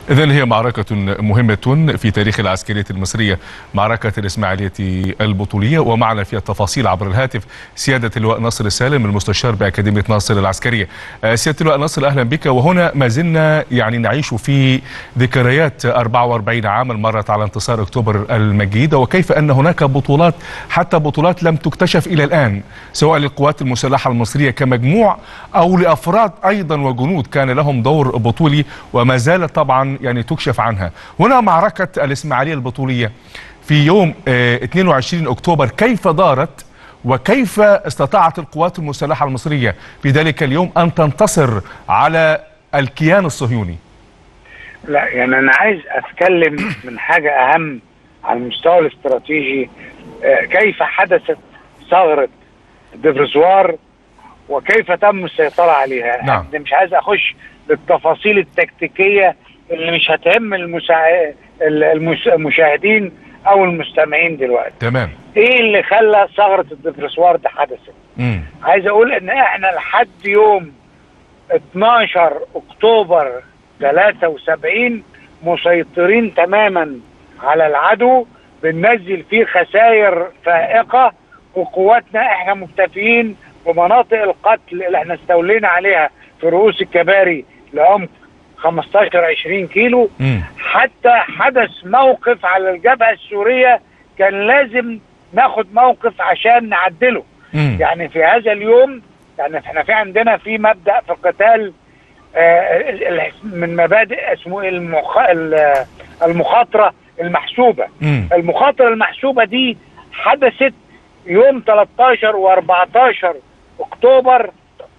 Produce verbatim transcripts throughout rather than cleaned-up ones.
إذن هي معركة مهمة في تاريخ العسكرية المصرية، معركة الإسماعيلية البطولية، ومعنا فيها التفاصيل عبر الهاتف سيادة اللواء ناصر السالم المستشار بأكاديمية ناصر العسكرية. سيادة اللواء ناصر أهلا بك. وهنا ما زلنا يعني نعيش في ذكريات أربعة وأربعين عاما مرت على انتصار أكتوبر المجيدة، وكيف أن هناك بطولات، حتى بطولات لم تكتشف إلى الآن، سواء للقوات المسلحة المصرية كمجموع أو لأفراد أيضا وجنود كان لهم دور بطولي وما زالت طبعا يعني تكشف عنها. هنا معركة الإسماعيلية البطولية في يوم اثنين وعشرين أكتوبر، كيف دارت وكيف استطاعت القوات المسلحة المصرية في ذلك اليوم أن تنتصر على الكيان الصهيوني؟ لا يعني أنا عايز أتكلم من حاجة أهم على المستوى الاستراتيجي، كيف حدثت ثغرة ديفرزوار وكيف تم السيطرة عليها. نعم. مش عايز أخش للتفاصيل التكتيكية اللي مش هتهم المسا... المشاهدين او المستمعين دلوقتي. تمام. ايه اللي خلى ثغرة الديفرزوار ده حدثت؟ امم عايز اقول ان احنا لحد يوم اتناشر اكتوبر ثلاثة وسبعين مسيطرين تماما على العدو، بننزل فيه خسائر فائقة، وقواتنا احنا مكتفيين بمناطق القتل اللي احنا استولينا عليها في رؤوس الكباري لعمق خمستاشر عشرين كيلو. مم. حتى حدث موقف على الجبهة السورية كان لازم ناخد موقف عشان نعدله. مم. يعني في هذا اليوم يعني احنا في عندنا في مبدأ في القتال آه من مبادئ اسمه المخ... المخاطرة المحسوبة. مم. المخاطرة المحسوبة دي حدثت يوم تلتاشر واربعتاشر اكتوبر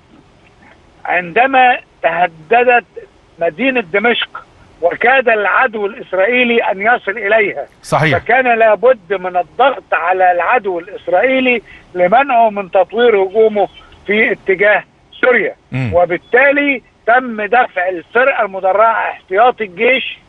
عندما تهددت مدينة دمشق وكاد العدو الإسرائيلي أن يصل إليها. صحيح. فكان لابد من الضغط على العدو الإسرائيلي لمنعه من تطوير هجومه في اتجاه سوريا. م. وبالتالي تم دفع الفرقة المدرعة احتياطي الجيش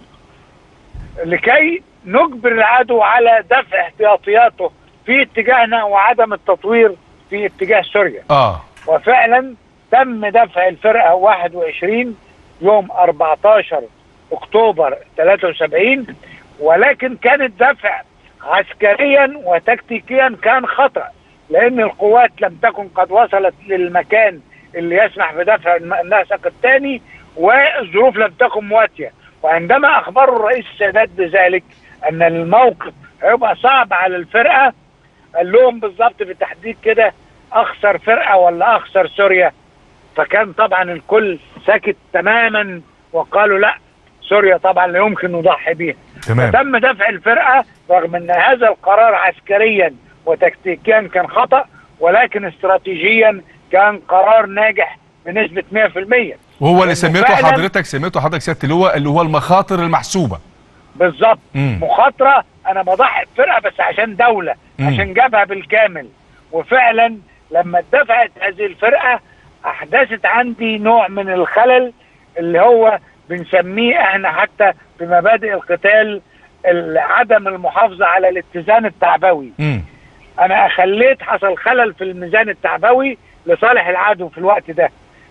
لكي نجبر العدو على دفع احتياطياته في اتجاهنا وعدم التطوير في اتجاه سوريا. آه. وفعلا تم دفع الفرقة واحد وعشرين يوم اربعتاشر اكتوبر ثلاثة وسبعين، ولكن كان الدفع عسكريا وتكتيكيا كان خطأ، لأن القوات لم تكن قد وصلت للمكان اللي يسمح بدفع النسق الثاني، والظروف لم تكن مواتية. وعندما أخبروا الرئيس السادات بذلك أن الموقف هيبقى صعب على الفرقة، قال لهم بالظبط بالتحديد كده: أخسر فرقة ولا أخسر سوريا؟ فكان طبعا الكل ساكت تماما وقالوا لا، سوريا طبعا لا يمكن نضحي بيها. تمام. تم دفع الفرقة رغم ان هذا القرار عسكريا وتكتيكيا كان خطأ، ولكن استراتيجيا كان قرار ناجح بنسبة مئة في المئة. وهو اللي سميته حضرتك سميته حضرتك سيادة اللواء اللي هو المخاطر المحسوبة. بالظبط. مخاطرة، انا بضحي بفرقة بس عشان دولة، مم. عشان جابها بالكامل. وفعلا لما اتدفعت هذه الفرقة احدثت عندي نوع من الخلل اللي هو بنسميه احنا حتى في مبادئ القتال عدم المحافظة على الاتزان التعبوي. م. انا اخليت حصل خلل في الميزان التعبوي لصالح العدو في الوقت ده،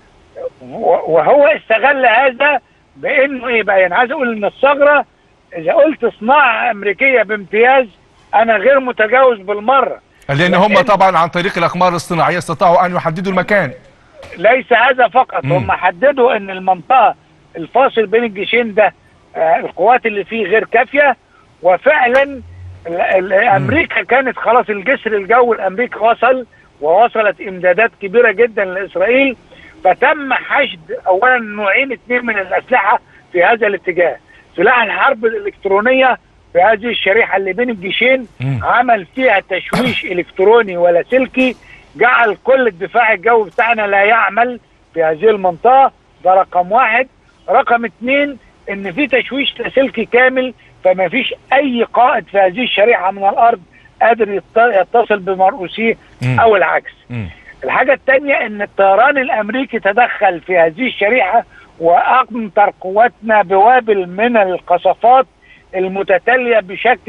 وهو استغل هذا بانه ايه بقى. يعني عايز اقول ان الثغرة اذا قلت صناعة امريكية بامتياز انا غير متجاوز بالمرة، لان هم طبعا عن طريق الاقمار الصناعية استطاعوا ان يحددوا المكان. ليس هذا فقط، هم حددوا ان المنطقة الفاصل بين الجيشين ده آه القوات اللي فيه غير كافية، وفعلا امريكا كانت خلاص الجسر الجوي الامريكي وصل، ووصلت امدادات كبيرة جدا لاسرائيل. فتم حشد اولا نوعين اثنين من الاسلحة في هذا الاتجاه: سلاح الحرب الالكترونية في هذه الشريحة اللي بين الجيشين عمل فيها تشويش الكتروني ولاسلكي، جعل كل الدفاع الجوي بتاعنا لا يعمل في هذه المنطقة. ده رقم واحد. رقم اتنين ان في تشويش لاسلكي كامل، فما فيش اي قائد في هذه الشريحة من الارض قادر يتصل بمرؤوسيه او العكس. م. الحاجة التانية ان الطيران الامريكي تدخل في هذه الشريحة وامطر قواتنا بوابل من القصفات المتتالية بشكل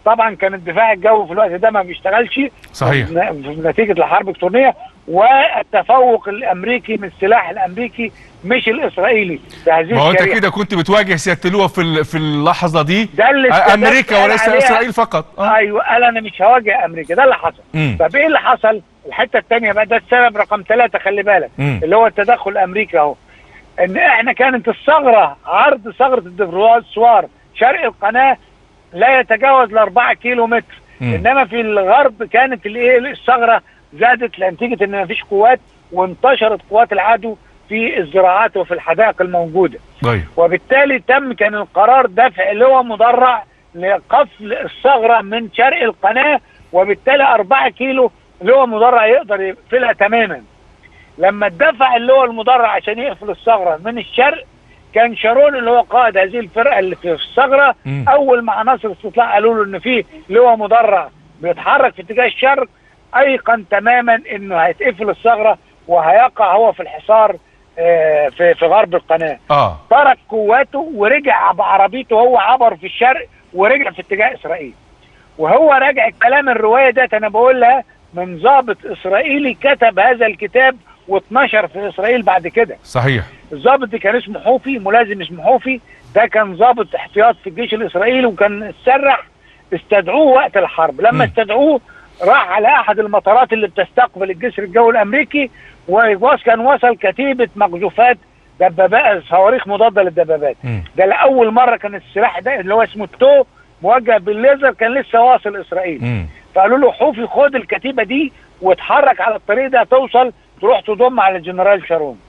طبعا كان الدفاع الجوي في الوقت ده ما بيشتغلش صحيح نتيجه الحرب الالكترونيه، والتفوق الامريكي من السلاح الامريكي مش الاسرائيلي في هذه ما هو انت الشريحة. كده كنت بتواجه سياده اللواء في في اللحظه دي ده اللي امريكا وليس اسرائيل فقط. آه. ايوه قال انا مش هواجه امريكا، ده اللي حصل. مم. طب ايه اللي حصل؟ الحته الثانيه بقى، ده السبب رقم ثلاثه، خلي بالك. مم. اللي هو التدخل الامريكي اهو، ان احنا كانت الثغره، عرض ثغره الدفروار شرق القناه لا يتجاوز الاربعة كيلو متر. مم. انما في الغرب كانت الايه الثغره زادت نتيجه ان مفيش قوات، وانتشرت قوات العدو في الزراعات وفي الحدائق الموجوده. طيب. وبالتالي تم كان القرار دفع لواء مدرع لقفل الثغره من شرق القناه، وبالتالي أربعة كيلو لواء مدرع يقدر يقفلها تماما. لما اتدفع اللواء المدرع عشان يقفل الثغره من الشرق، كان شارون اللي هو قائد هذه الفرقه اللي في الثغره، اول ما عناصر الاستطلاع قالوا له ان في لواء مدرع بيتحرك في اتجاه الشرق، ايقن تماما انه هيتقفل الثغره وهيقع هو في الحصار في في غرب القناه. اه ترك قواته ورجع بعربيته، هو عبر في الشرق ورجع في اتجاه اسرائيل. وهو راجع الكلام الروايه ده انا بقولها من ضابط اسرائيلي كتب هذا الكتاب واتنشر في اسرائيل بعد كده. صحيح. الضابط ده كان اسمه حوفي، ملازم اسمه حوفي، ده كان ضابط احتياط في الجيش الاسرائيلي، وكان اتسرح، استدعوه وقت الحرب. لما م. استدعوه راح على احد المطارات اللي بتستقبل الجسر الجوي الامريكي، وكان وصل كتيبه مقذوفات دبابات صواريخ مضاده للدبابات. م. ده لاول مره كان السلاح ده اللي هو اسمه التو موجه بالليزر كان لسه واصل اسرائيل. م. فقالوا له حوفي خد الكتيبه دي واتحرك على الطريق ده، توصل تروح تضم على الجنرال شارون.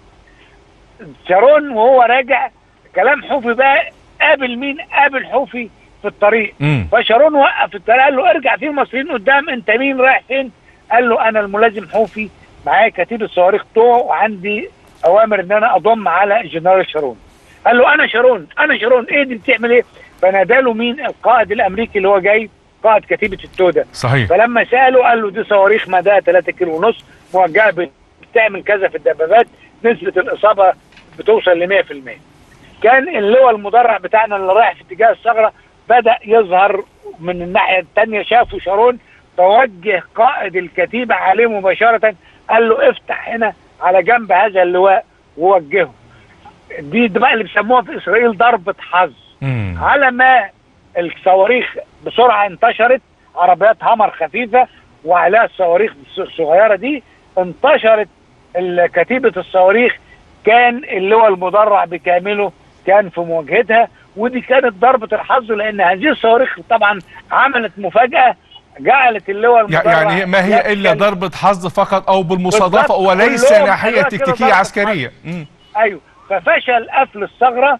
شارون وهو راجع كلام حوفي بقى، قابل مين؟ قابل حوفي في الطريق. م. فشارون وقف الطريق قال له ارجع، في مصريين قدام، انت مين رايح فين؟ قال له انا الملازم حوفي، معايا كتيبه صواريخ تو، وعندي اوامر ان انا اضم على الجنرال شارون. قال له انا شارون، انا شارون، ايه دي بتعمل ايه؟ فناداله مين؟ القائد الامريكي اللي هو جاي، قائد كتيبه التو ده. صحيح. فلما ساله قال له دي صواريخ مداها ثلاثة كيلو ونص موجهه بتعمل كذا في الدبابات، نسبه الاصابه بتوصل ل مية في المية. كان اللواء المدرع بتاعنا اللي رايح في اتجاه الثغره بدا يظهر من الناحيه الثانيه، شافوا شارون، توجه قائد الكتيبه عليه مباشره، قال له افتح هنا على جنب هذا اللواء ووجهه. دي بقى اللي بيسموها في اسرائيل ضربه حظ. مم. على ما الصواريخ بسرعه انتشرت، عربيات هامر خفيفه وعليها الصواريخ الصغيره دي، انتشرت كتيبه الصواريخ، كان اللواء المدرع بكامله كان في مواجهتها. ودي كانت ضربه الحظ، لان هذه الصواريخ طبعا عملت مفاجاه جعلت اللواء المدرع يعني ما هي الا ضربه حظ فقط او بالمصادفه وليس ناحيه تكتيكيه عسكريه. ايوه، ففشل قفل الثغره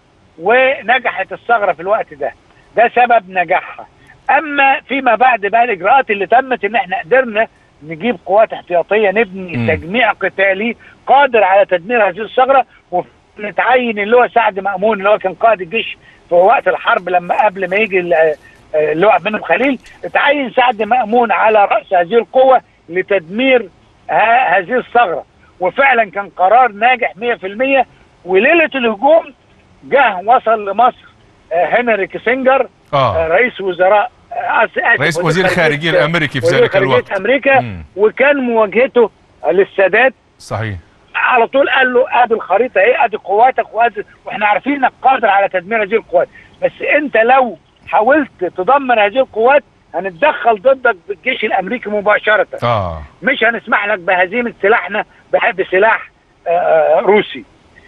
ونجحت الثغره في الوقت ده، ده سبب نجاحها. اما فيما بعد بقى الاجراءات اللي تمت، ان احنا قدرنا نجيب قوات احتياطيه، نبني م. تجميع قتالي قادر على تدمير هذه الثغره، ونتعين اللي هو سعد مأمون اللي هو كان قائد الجيش في وقت الحرب، لما قبل ما يجي اللي هو عبد المنعم خليل، اتعين سعد مأمون على راس هذه القوه لتدمير هذه الثغره. وفعلا كان قرار ناجح مية في المية. وليله الهجوم جه وصل لمصر هنري كيسنجر، آه. رئيس وزراء رئيس وزير الخارجيه الامريكي في ذلك الوقت امريكا، مم. وكان مواجهته للسادات. صحيح. على طول قال له ادي الخريطه ايه، ادي قواتك، وادي واحنا عارفين انك قادر على تدمير هذه القوات، بس انت لو حاولت تدمر هذه القوات هنتدخل ضدك بالجيش الامريكي مباشره. اه مش هنسمح لك بهزيمه سلاحنا بسلاح آه روسي.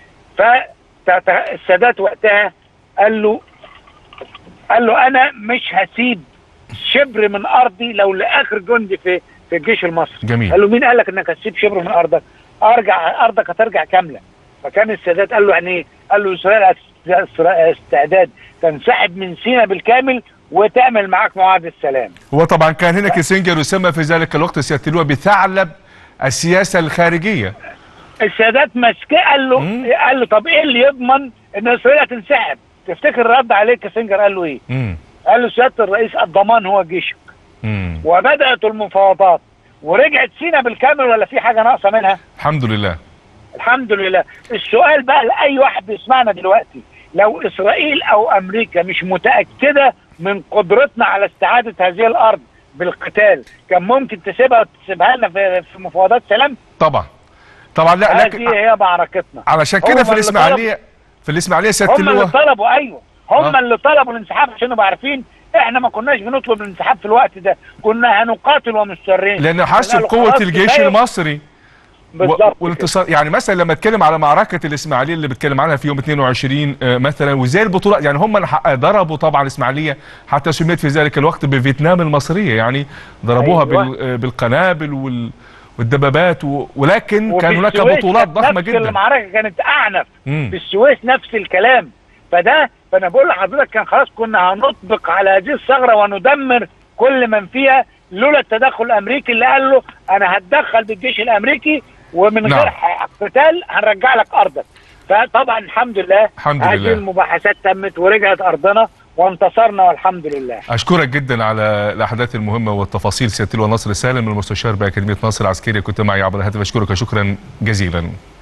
فالسادات وقتها قال له قال له انا مش هسيب شبر من ارضي لو لاخر جندي في في الجيش المصري. جميل. قال له مين قال لك انك هتسيب شبر من ارضك؟ ارجع ارضك هترجع كامله. فكان السادات قال له يعني ايه؟ قال له اسرائيل استعداد تنسحب من سيناء بالكامل وتعمل معاك معاهده سلام. هو طبعا كان هنا كيسنجر يسمى في ذلك الوقت سياده اللواء بثعلب السياسه الخارجيه. السادات مسكه قال له مم. قال له طب ايه اللي يضمن ان اسرائيل هتنسحب؟ تفتكر رد عليه كيسنجر قال له ايه؟ مم. قال له سياده الرئيس الضمان هو جيشك. مم. وبدات المفاوضات ورجعت سيناء بالكامل، ولا في حاجه ناقصه منها؟ الحمد لله. الحمد لله. السؤال بقى لاي واحد بيسمعنا دلوقتي، لو اسرائيل او امريكا مش متاكده من قدرتنا على استعاده هذه الارض بالقتال كان ممكن تسيبها تسيبها لنا في في مفاوضات سلام؟ طبعا طبعا. لا لكن هذه هي معركتنا. علشان كده في الاسماعيليه في الاسماعيليه سياده هم اللي اللواء طلبوا، ايوه هم آه. اللي طلبوا الانسحاب عشان نبقى عارفين احنا ما كناش بنطلب الانسحاب في الوقت ده، كنا هنقاتل ومستمرين لان حسوا بقوه الجيش المصري بالظبط والانتصار. يعني مثلا لما اتكلم على معركه الاسماعيليه اللي بتكلم عنها في يوم اتنين وعشرين مثلا، وزي البطوله يعني هم ضربوا طبعا الاسماعيليه حتى سميت في ذلك الوقت بفيتنام المصريه، يعني ضربوها أيوة. بالقنابل وال والدبابات و... ولكن كان هناك بطولات ضخمه جدا. المعركه كانت اعنف مم. في السويس نفس الكلام. فده فانا بقول لحضرتك كان خلاص كنا هنطبق على هذه الثغره وندمر كل من فيها لولا التدخل الامريكي اللي قال له انا هتدخل بالجيش الامريكي ومن نعم. غير قتال هنرجع لك ارضك. فطبعا الحمد لله الحمد هذه لله المباحثات تمت ورجعت ارضنا وانتصرنا والحمد لله. اشكرك جدا على الاحداث المهمه والتفاصيل سياده اللواء ناصر سالم المستشار باكاديميه ناصر العسكريه، كنت معي عبر الهاتف. اشكرك شكرا جزيلا.